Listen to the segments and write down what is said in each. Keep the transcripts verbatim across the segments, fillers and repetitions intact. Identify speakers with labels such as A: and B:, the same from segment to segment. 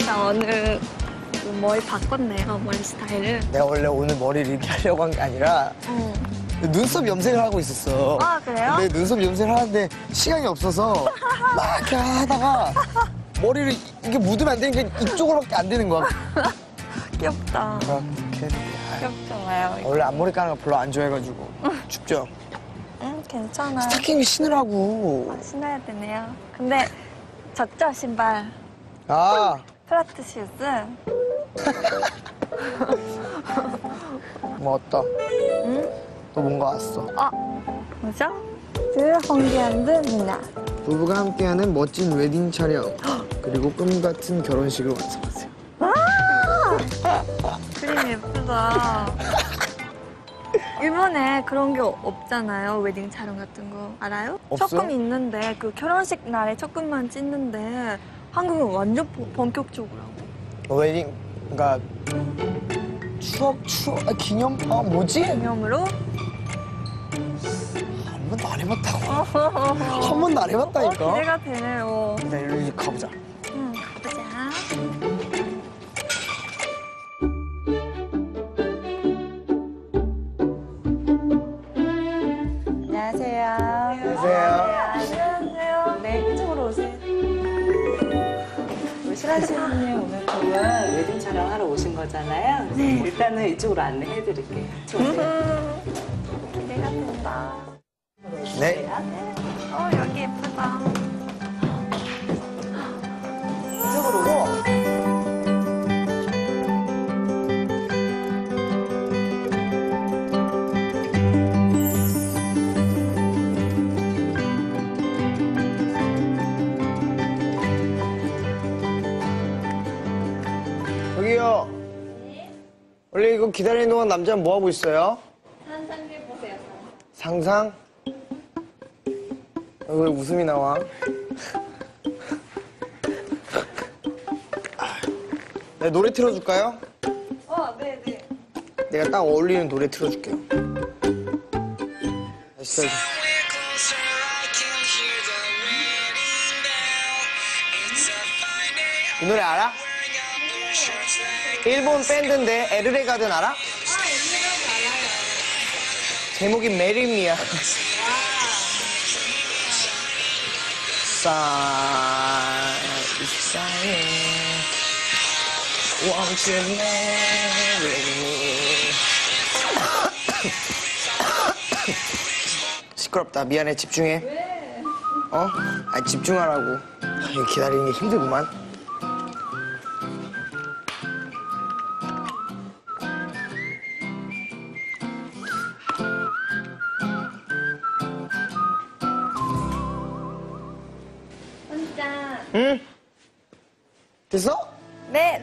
A: 나 오늘 머리 바꿨네요, 머리 스타일을.
B: 내가 원래 오늘 머리를 이렇게 하려고 한 게 아니라
A: 응.
B: 눈썹 염색을 하고 있었어.
A: 아, 그래요?
B: 근데 눈썹 염색을 하는데 시간이 없어서 막 이렇게 하다가 머리를 이게 묻으면 안 되니까 이쪽으로밖에 안 되는 거야.
A: 귀엽다.
B: 그렇게.
A: 귀엽잖아요.
B: 원래 앞머리 까는 거 별로 안 좋아해가지고. 춥죠?
A: 응, 괜찮아.
B: 스타킹 신으라고.
A: 아, 신어야 되네요. 근데 젖죠, 신발.
B: 아.
A: 플라트 슈즈.
B: 뭐 어떠?
A: 응?
B: 또 뭔가 왔어.
A: 아, 뭐죠? 드홍기한드 미나.
B: 부부가 함께하는 멋진 웨딩 촬영. 그리고 꿈 같은 결혼식을 완성하세요.
A: 그림 예쁘다. 일본에 그런 게 없잖아요. 웨딩 촬영 같은 거. 알아요?
B: 없어요?
A: 조금 있는데 그 결혼식 날에 조금만 찍는데 한국은 완전 본- 본격적으로 하고.
B: 웨딩, 그러니까 추억, 추억, 아, 기념, 아 뭐지?
A: 기념으로?
B: 한 번도 안 해봤다고. 한 번도 안 해봤다니까.
A: 어, 기대가 되네요.
B: 일단 여기 가보자.
A: 응, 가보자.
C: 안녕하세요.
B: 안녕하세요.
A: 안녕하세요.
C: 네, 이쪽으로 오세요. 우리 신한 씨는 오늘 그러면 웨딩 촬영하러 오신 거잖아요. 그래서
A: 네.
C: 일단은 이쪽으로 안내해드릴게요. 이쪽으로 오세요.
A: 음, 기대가 된다.
B: 네.
A: 어, 여기 예쁘다.
C: 이쪽으로 오세요.
B: 여기요. 원래 이거 기다리는 동안 남자는 뭐 하고 있어요?
A: 상상해보세요.
B: 상상? 왜 웃음이 나와? 네, 노래 틀어줄까요?
A: 어, 네네.
B: 내가 딱 어울리는 노래 틀어줄게요. 다시 틀어줘. 이 노래 알아? 일본 밴드인데 에르레 가든 알아? 제목이 메리미야. 이상해. Won't you marry me? 시끄럽다. 미안해. 집중해. 왜? 어? 아니 집중하라고. 이거 기다리는 게 힘들구만.
A: 혼자.
B: 응? 됐어?
A: 네.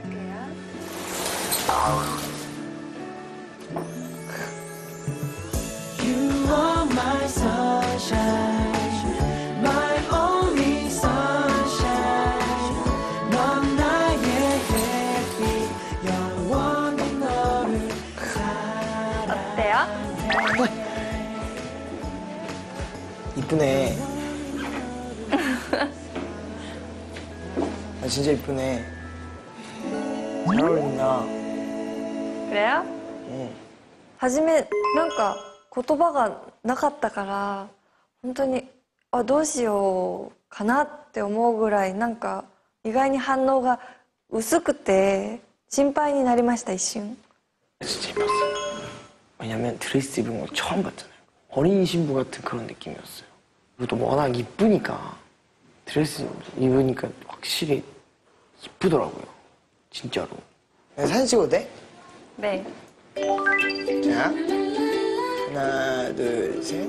D: You are my sunshine, my only sunshine. 넌 나의 햇빛, 영원히 너를
A: 어때요?
B: 이쁘네. 아, 진짜 이쁘네. 잘 어울린다.
A: 그래요?
B: 응.
A: 初めなんか言葉がなかったから本当にあどうしようかなって思うぐらいなんか意外に反応が薄くて心配になりました一瞬。
B: 진짜 이뻤어요. 왜냐면 드레스 입은 거 처음 봤잖아요. 어린 신부 같은 그런 느낌이었어요. 그리고 또 워낙 이쁘니까 드레스 입으니까 확실히 이쁘더라고요. 진짜로. 사진 찍어도 돼?
A: 네.
B: 자, 하나, 둘, 셋.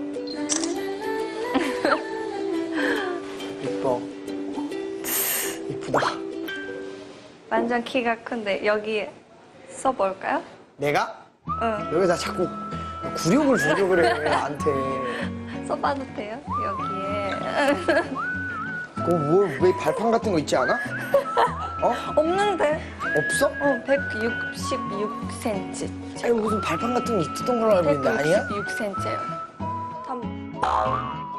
B: 이뻐. 이쁘다.
A: 완전 키가 큰데 여기 써볼까요?
B: 내가?
A: 응.
B: 여기다 자꾸 굴욕을 주려고 그래, 나한테.
A: 써봐도 돼요? 여기에.
B: 그거 뭐, 왜 발판 같은 거 있지 않아? 어?
A: 없는데?
B: 없어?
A: 어, 백육십육 센티미터.
B: 아니, 무슨 발판 같은 거 있었던 걸로 알고 있는데, 아니야?
A: 백육십육 센티미터예요. 담.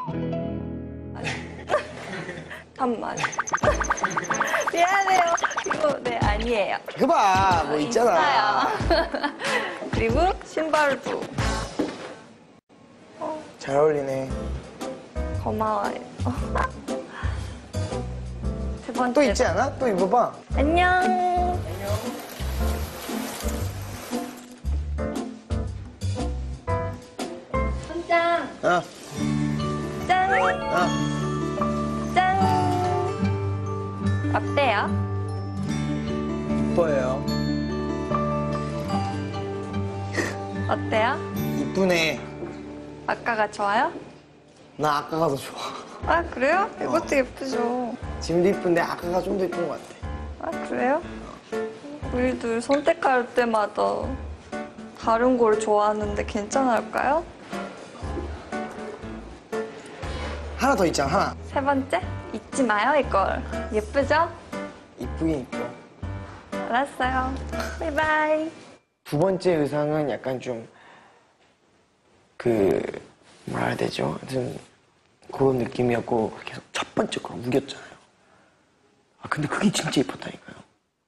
A: 담만. 미안해요. 어, 네, 아니에요.
B: 그봐 뭐 있잖아.
A: 있어요. 그리고 신발도.
B: 잘 어울리네.
A: 고마워요. 세 번째.
B: 또 있지 않아? 또 입어봐.
A: 안녕. 짠.
B: 어,
A: 짠.
B: 어.
A: 짠. 어때요?
B: 이뻐요.
A: 어때요?
B: 이쁘네.
A: 아까가 좋아요?
B: 나 아까가 더 좋아.
A: 아, 그래요? 이것도 예쁘죠.
B: 지금도 이쁜데 아까가 좀 더 이쁜 것 같아.
A: 아, 그래요? 우리들 선택할 때마다 다른 걸 좋아하는데 괜찮을까요?
B: 하나 더 있잖아, 하나.
A: 세 번째? 잊지 마요, 이걸. 예쁘죠?
B: 이쁘긴 이뻐.
A: 알았어요. 바이바이.
B: 두 번째 의상은 약간 좀, 그, 뭐라 해야 되죠? 좀, 그런 느낌이었고, 계속 첫 번째 거랑 우겼잖아요. 아, 근데 그게 진짜 이뻤다니까요.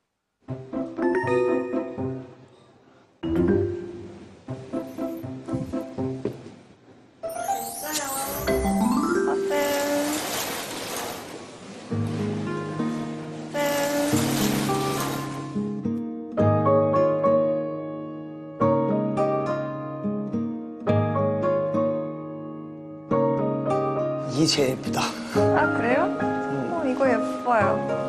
B: 이게 제일 예쁘다.
A: 아, 그래요? 어, 이거 예뻐요.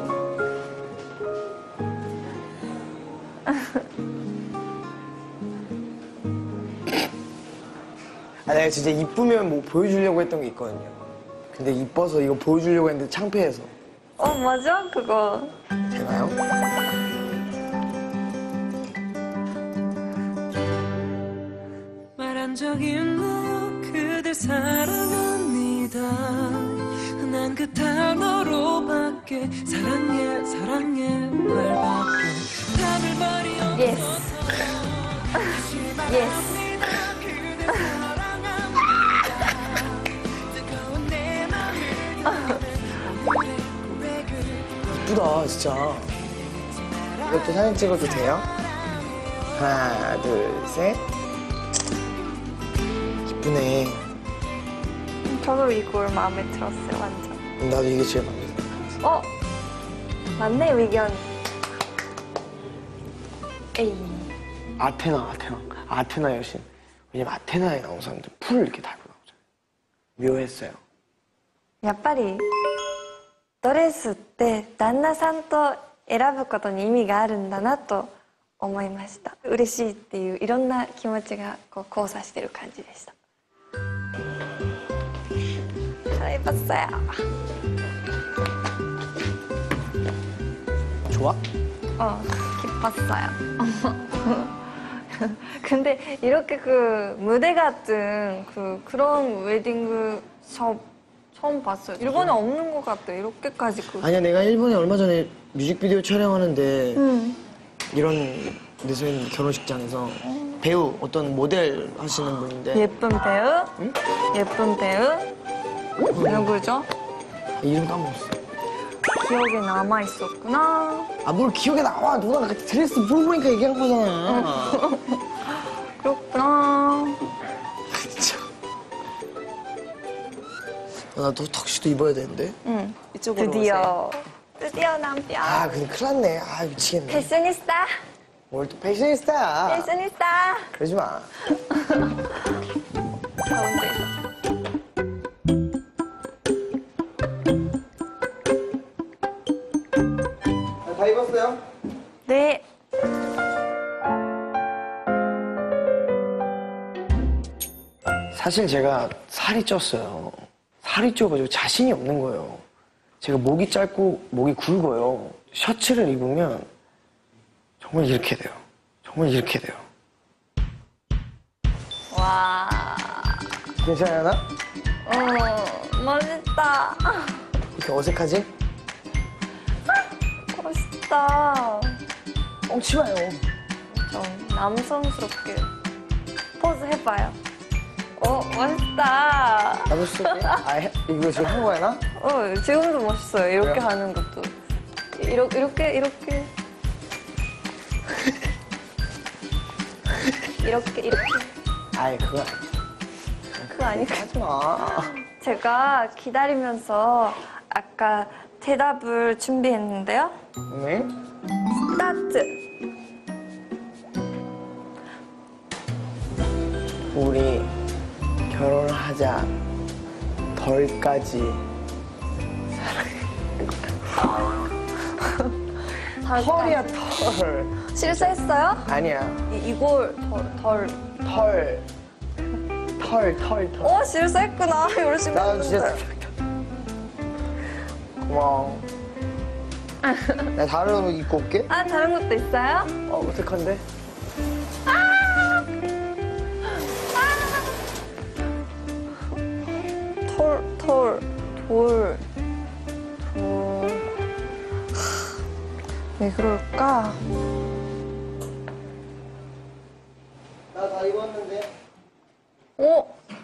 B: 아, 내가 진짜 이쁘면 뭐 보여주려고 했던 게 있거든요. 근데 이뻐서 이거 보여주려고 했는데 창피해서.
A: 어, 맞아? 그거.
B: 되나요?
D: 말한 적 있나요? 그댈 사랑합니다. 난 그 단어로밖에 사랑해 사랑해 말밖에 답을 말이 없어서
A: 예스. 예스.
B: 이쁘다, 진짜. 이것도 사진 찍어도 돼요? 하나, 둘, 셋. 이쁘네.
A: 저도 이걸 마음에 들었어요, 완전.
B: 나도 이게 제일 마음에 들어.
A: 어? 맞네, 의견. 에이.
B: 아테나, 아테나. 아테나 여신. 왜냐면 아테나에 나온 사람들 풀을 이렇게 달고 나오잖아요. 묘했어요.
A: やっぱりドレスって旦那さんと選ぶことに意味があるんだなと思いました。嬉しいっていういろんな気持ちがこう交差してる感じでした。잘 입었어요.
B: 좋아?
A: 어, 기뻤어요. 근데 이렇게 그 무대 같은 그 그런 웨딩 샵 처음 봤어요. 일본에 없는 것 같아요. 이렇게까지 그.
B: 아니야, 내가 일본에 얼마 전에 뮤직비디오 촬영하는데
A: 음.
B: 이런 데서 있는 결혼식장에서 배우, 어떤 모델 하시는 분인데
A: 예쁜 배우?
B: 응?
A: 예쁜 배우? 누구죠?
B: 이름 까먹었어.
A: 기억에 남아 있었구나.
B: 아, 뭘 기억에 나와. 누나가 그 드레스 물어보니까 얘기한 거잖아.
A: 그렇구나.
B: 진짜. 나도 턱시도 입어야 되는데.
A: 응.
C: 이쪽으로 오세요.
A: 드디어. 드디어 남편.
B: 아, 근데 큰일 났네. 아, 미치겠네.
A: 패셔니스타.
B: 뭘 또 패셔니스타야.
A: 패셔니스타.
B: 그러지 마.
A: 가운데에서.
B: 다 입었어요?
A: 네.
B: 사실 제가 살이 쪘어요. 살이 쪄가지고 자신이 없는 거예요. 제가 목이 짧고 목이 굵어요. 셔츠를 입으면 정말 이렇게 돼요. 정말 이렇게 돼요.
A: 와.
B: 괜찮아요, 나?
A: 어, 멋있다.
B: 이렇게 어색하지?
A: 멋있다.
B: 뻥치 마요.
A: 좀 남성스럽게 포즈 해봐요. 어, 멋있다.
B: 나도 쓸게. 아, 해- 이거 지금 한 거야, 나?
A: 어, 지금도 멋있어요. 이렇게
B: 왜요?
A: 하는 것도. 이렇게 이렇게 이렇게 이렇게 이렇게
B: 아이 그거
A: 그거 아니까.
B: 하지 마.
A: 제가 기다리면서 아까 대답을 준비했는데요.
B: 네?
A: 스타트.
B: 우리 결혼하자. 덜까지 털이야 털.
A: 실수했어요?
B: 아니야.
A: 이, 이걸 덜, 덜.
B: 털. 털, 털, 털.
A: 어, 실수했구나. 열심히
B: 나 진짜
A: 했는데.
B: 고마워. 나 다른 옷 입고 올게.
A: 아, 다른 것도 있어요?
B: 어, 어떡한데?
A: 털, 털, 돌, 돌. 왜 그럴까?
B: 나 다 입었는데.
A: 오!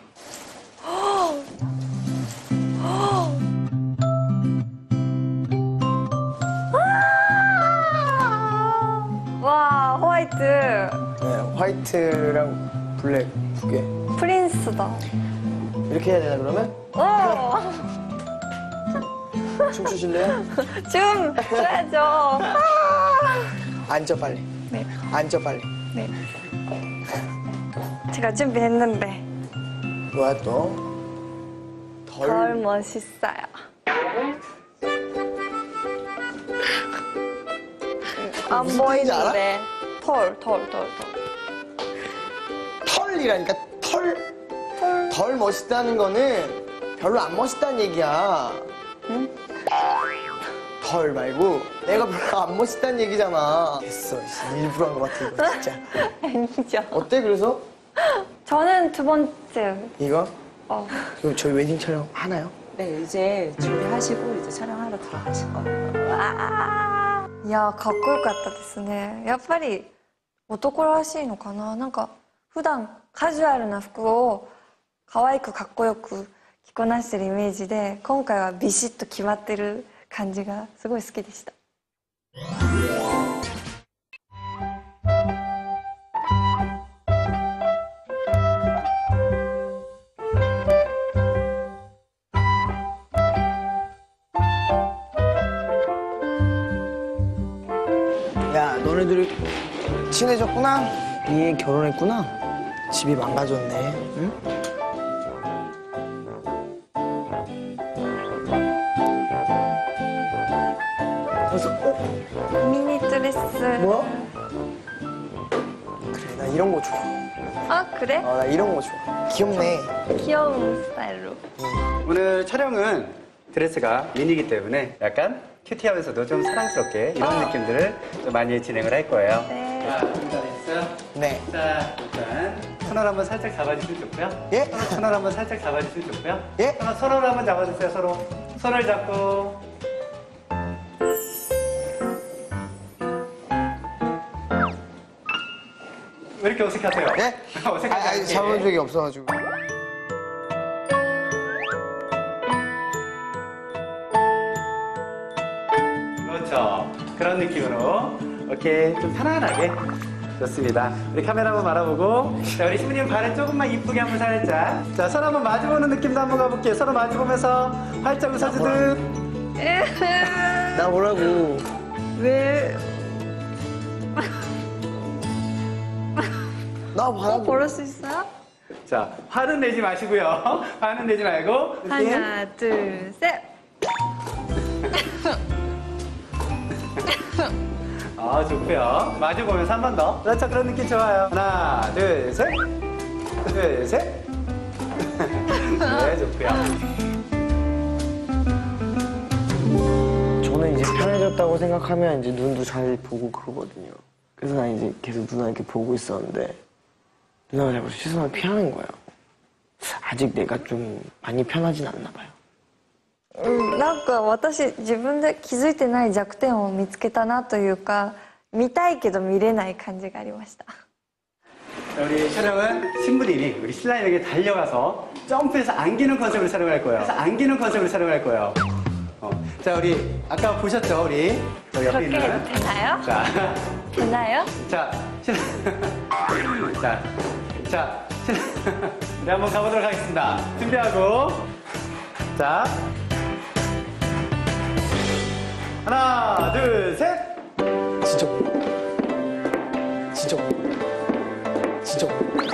A: 와, 화이트.
B: 네, 화이트랑 블랙 두 개.
A: 프린스다.
B: 이렇게 해야 되나 그러면?
A: 오!
B: 춤추실래요?
A: 춤 춰야죠.
B: 앉아 빨리.
A: 네,
B: 앉아 빨리.
A: 네. 제가 준비했는데
B: 뭐야 또? 덜.
A: 덜 멋있어요. 안
B: 무슨 뜻인지 알아?
A: 보이는데 털, 털, 털, 털.
B: 털이라니까 털.
A: 털.
B: 덜 멋있다는 거는 별로 안 멋있다는 얘기야.
A: 응?
B: 덜 말고 내가 별로 안 멋있다는 얘기잖아. 됐어. 씨, 일부러 한 것 같아 이거 진짜.
A: 아니죠.
B: 어때 그래서?
A: 저는 두 번째.
B: 이거?
A: 어.
B: 그럼 저희 웨딩 촬영 하나요?
C: 네, 이제 준비하시고 이제 촬영하러 들어가실 거예요.
A: 와. いや、かっこよかったですね。やっぱり男らしいのかな。なんか普段カジュアルな服を可愛くかっこよく着こなしてるイメージで、今回はビシッと決まってる感じがすごい好きでした。
B: 야, 너네들이 친해졌구나? 얘 결혼했구나? 집이 망가졌네, 응? 그래서, 어?
A: ミニドレス。
B: 뭐야? 그래, 나 이런 거 좋아.
A: 아, 그래?
B: 어, 나 이런 거 좋아. 귀엽네.
A: 귀여운 스타일로.
E: 오늘 촬영은 드레스가 미니이기 때문에 약간 큐티하면서도 좀 사랑스럽게 이런
A: 아.
E: 느낌들을 좀 많이 진행을 할 거예요.
A: 네.
E: 자, 준비됐어요?
B: 네.
E: 자, 일단 손을 한번 살짝 잡아주시면 좋고요.
B: 예?
E: 손을 한번 살짝 잡아주시면 좋고요.
B: 예?
E: 손을, 서로를 한번 잡아주세요, 서로. 손을 잡고. 왜 이렇게 어색하세요?
B: 예?
E: 어색하지
B: 아니, 아니,
E: 않게.
B: 잡은 적이 없어가지고.
E: 그렇죠. 그런 느낌으로 오케이 좀 편안하게 좋습니다. 우리 카메라 한번 바라보고 자 우리 시부님 발을 조금만 이쁘게 한번 살짝 자 서로 한번 마주보는 느낌도 한번 가볼게요. 서로 마주보면서 활짝 웃어주듯
B: 나 뭐라고.
A: 왜?
B: 나 봐라.
A: 고를 수 있어요?
E: 자 화는 내지 마시고요. 화는 내지 말고 느낌.
A: 하나, 둘, 셋.
E: 아 좋고요. 마주보면서 한 번 더. 그렇죠. 그런 느낌 좋아요. 하나 둘셋 둘셋 네 좋고요.
B: 저는 이제 편해졌다고 생각하면 이제 눈도 잘 보고 그러거든요. 그래서 난 이제 계속 누나 이렇게 보고 있었는데 누나가 자꾸 시선을 피하는 거예요. 아직 내가 좀 많이 편하진 않나 봐요.
A: うん、なんか私自分で気づいてない弱点を見つけたなというか、見たいけど見れない感じがありました。
E: 자, 우리 촬영은 신부님이 우리 신랑에게 달려가서 점프해서 안기는 컨셉으로 촬영할 거예요. 그래서 안기는 컨셉으로 촬영할 거예요. 어, 자, 우리 아까 보셨죠, 우리 저 옆에
A: 그렇게
E: 있는.
A: 해도 되나요?
E: 자,
A: 되나요?
E: 자, 신... 자, 자, 신... 네, 한번 가보도록 하겠습니다. 준비하고, 자, 하나, 둘, 셋.
B: 진짜 진짜 진짜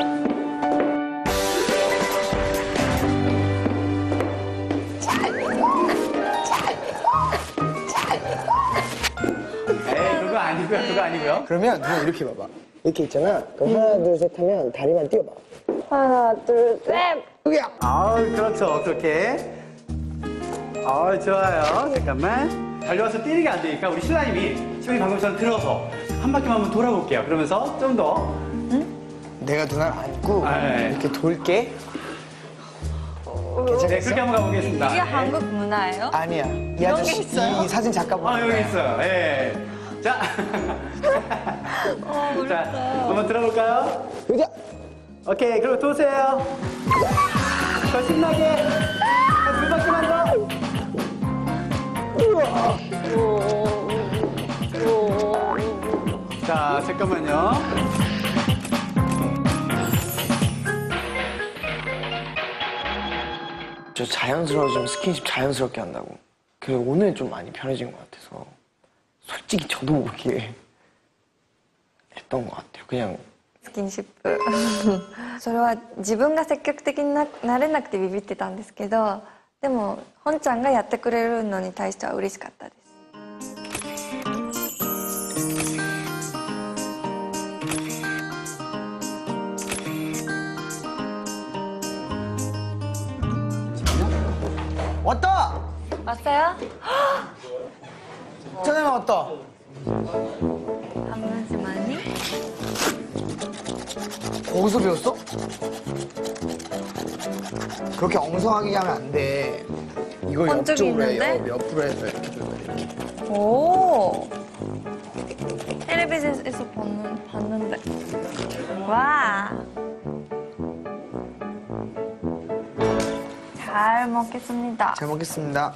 E: 에이, 그거 아니고요, 그거 아니고요.
B: 그러면 그냥 이렇게 봐봐. 이렇게 있잖아. 그럼 하나 둘 셋 하면 다리만 띄워봐.
A: 하나, 둘, 셋.
E: 아우, 그렇죠, 그렇게. 아우, 좋아요. 잠깐만. 달려와서 뛰는 게 안 되니까 우리 신라님이 지금 방금처럼 들어서 한 바퀴만 한번 돌아볼게요. 그러면서 좀 더.
B: 내가 누나를 안고
E: 아, 네.
B: 이렇게 돌게.
E: 네, 그렇게 한번 가보겠습니다.
A: 이게
E: 네.
A: 한국 문화예요?
B: 아니야. 이
A: 이런
B: 아저씨
A: 게 있어요?
B: 이 사진 작가
E: 아, 여기 있어요. 예. 자.
A: 어,
E: 자, 한번 들어볼까요?
B: 의자.
E: 오케이, 그럼 도세요. 더 신나게. 한 두 바퀴만 더. 자, 잠깐만요.
B: 저 자연스러워지면 스킨십 자연스럽게 한다고. 그 오늘 좀 많이 편해진 것 같아서 솔직히 저도 모르게 했던 것 같아요. 그냥
A: スキンシップそれは自分が積極的にななれなくてビビってたんですけど、でも本ちゃんがやってくれるのに対しては嬉しかったです。
B: 왔다.
A: 왔어요?
B: 짜장면 왔다.
A: 잠시만요.
B: 거기서 배웠어? 그렇게 엉성하게 하면 안 돼. 이거
A: 번쩍이
B: 옆쪽으로 해.
A: 있는데?
B: 옆, 옆으로 해서 이렇게 돌려 이렇게.
A: 오. 텔레비전에서 봤는, 봤는데. 와. 잘 먹겠습니다.
B: 잘 먹겠습니다.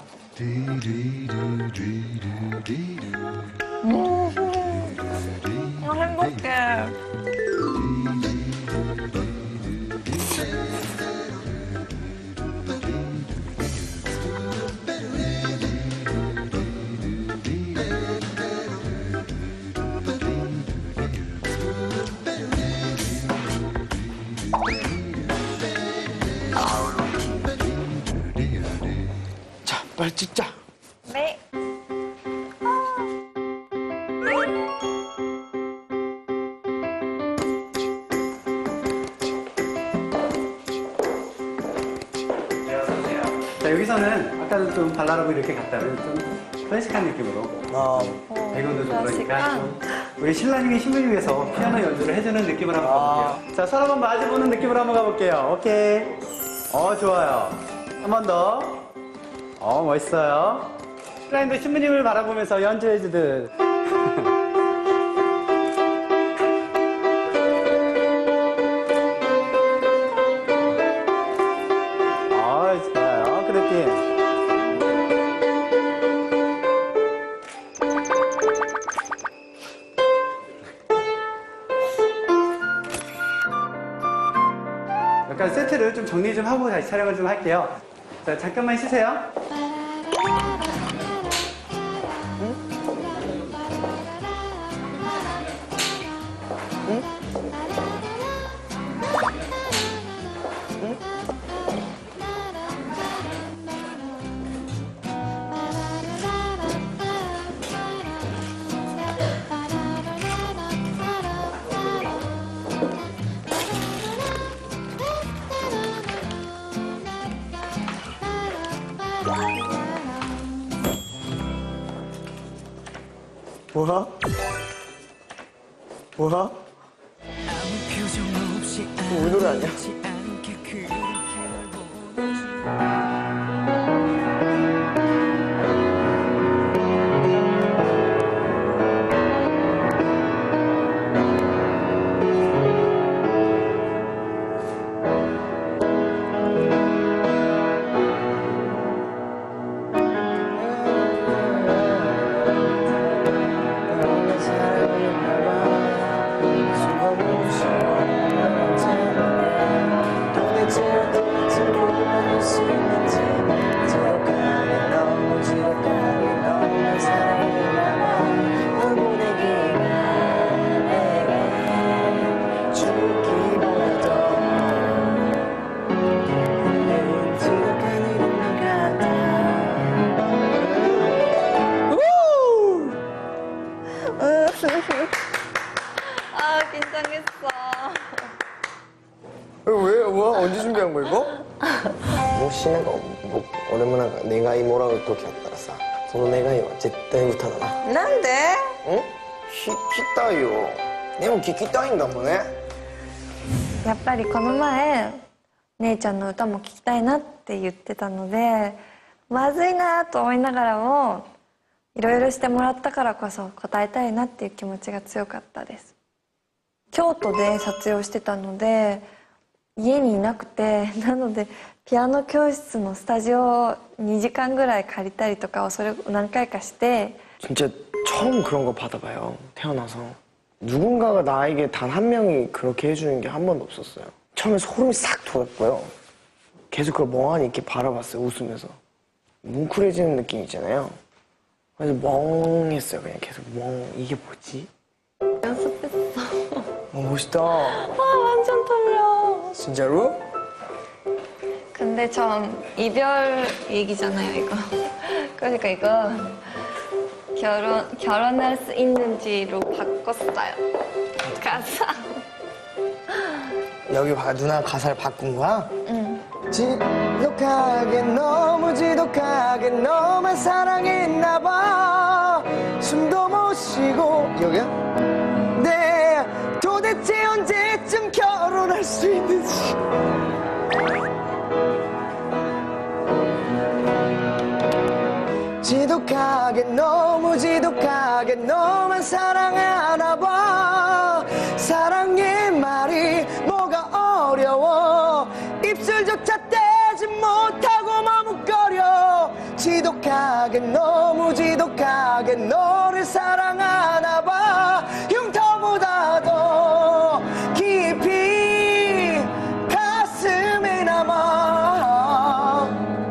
A: 아, 행복해.
B: 자, 빨리 찍자.
A: 네.
E: 자, 여기서는 아까는 좀 발랄하고 이렇게 갔다면 좀 클래식한 느낌으로
B: 어,
E: 배경도 좀 그러니까
A: 클래식한?
E: 좀 우리 신라님이 신부님 위해서 피아노 연주를 해주는 느낌으로 한번
B: 아.
E: 가볼게요. 자, 서로 한번 마주보는 느낌으로 한번 가볼게요. 오케이. 어, 좋아요. 한 번 더. 어, 멋있어요. 신라님도 신부님을 바라보면서 연주해주듯. 어, 좋아요. 그 느낌. 약간 세트를 좀 정리 좀 하고 다시 촬영을 좀 할게요. 자, 잠깐만 쉬세요.
B: 뭐야? 뭐야?
D: 아무 표정 없이
B: 우리 노래 아니야?
D: 아무렇지 않게 그렇게 날 보지.
B: んこ行こうもしなんか僕俺もなんか願いもらう時あったらさその願いは絶対歌だな
A: なんで？
B: ん聞きたいよでも聞きたいんだもんね
A: やっぱりこの前姉ちゃんの歌も聴きたいなって言ってたのでまずいなと思いながらもいろいろしてもらったからこそ答えたいなっていう気持ちが強かったです。京都で撮影をしてたので家にいなくてなのでピアノ教室のスタジオをにじかんぐらい借りたりとかをそれを何回かして
B: 진짜 처음 그런 거 받아봐요 태어나서 누군가가 나에게 단 한 명이 그렇게 해주는 게 한 번도 없었어요 처음에 소름이 싹 돋았고요 계속 그걸 멍하니 이렇게 바라봤어요 웃으면서 뭉클해지는 느낌 있잖아요 그래서 멍했어요 그냥 계속 멍 이게 뭐지?
A: 연습했어.
B: 어, 멋있다
A: 아 완전 떨려.
B: 진짜로?
A: 근데 전 이별 얘기잖아요 이거. 그러니까 이거 결혼 결혼할 수 있는지로 바꿨어요. 가사.
B: 여기 봐 누나 가사를 바꾼 거야?
A: 응.
B: 지독하게 너무 지독하게 너만 사랑했나 봐 숨도 못 쉬고 여기야? 네 도대체 언제쯤 결혼할 수 있는지 지독하게 너무 지독하게 너만 사랑하나 봐 사랑의 말이 뭐가 어려워 입술조차 떼지 못하고 머뭇거려 지독하게 너무 지독하게 너를 사랑하나 봐 흉터보다 더 깊이 가슴에 남아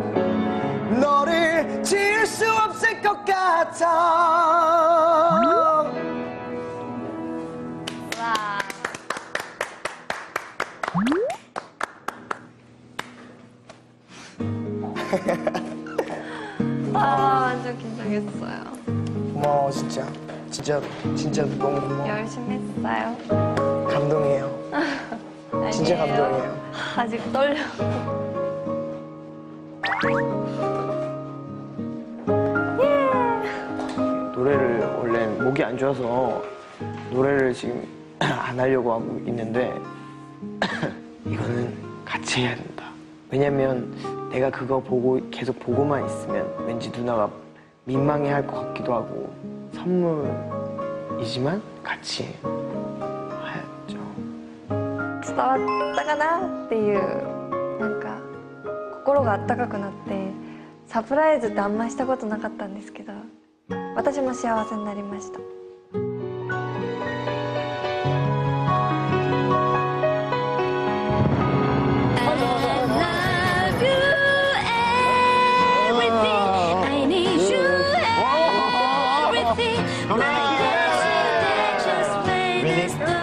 B: 너를 지울 수 없을 것 같아
A: 와. 아 완전 긴장했어요.
B: 고마워 진짜 진짜 진짜 너무 고마워
A: 열심히 했어요.
B: 감동이에요 진짜
A: 아니에요.
B: 감동이에요
A: 아직 떨려.
B: 노래를 원래 목이 안 좋아서 노래를 지금 안 하려고 하고 있는데 이거는 같이 해야 된다. 왜냐면 내가 그거 보고 계속 보고만 있으면 왠지 누나가 민망해할 것 같기도 하고 선물이지만 같이 해야죠.
A: 伝わったかなっていうなんか心があったかくなってサプライズってあんましたことなかったんですけど私も幸せになりました。
B: 미니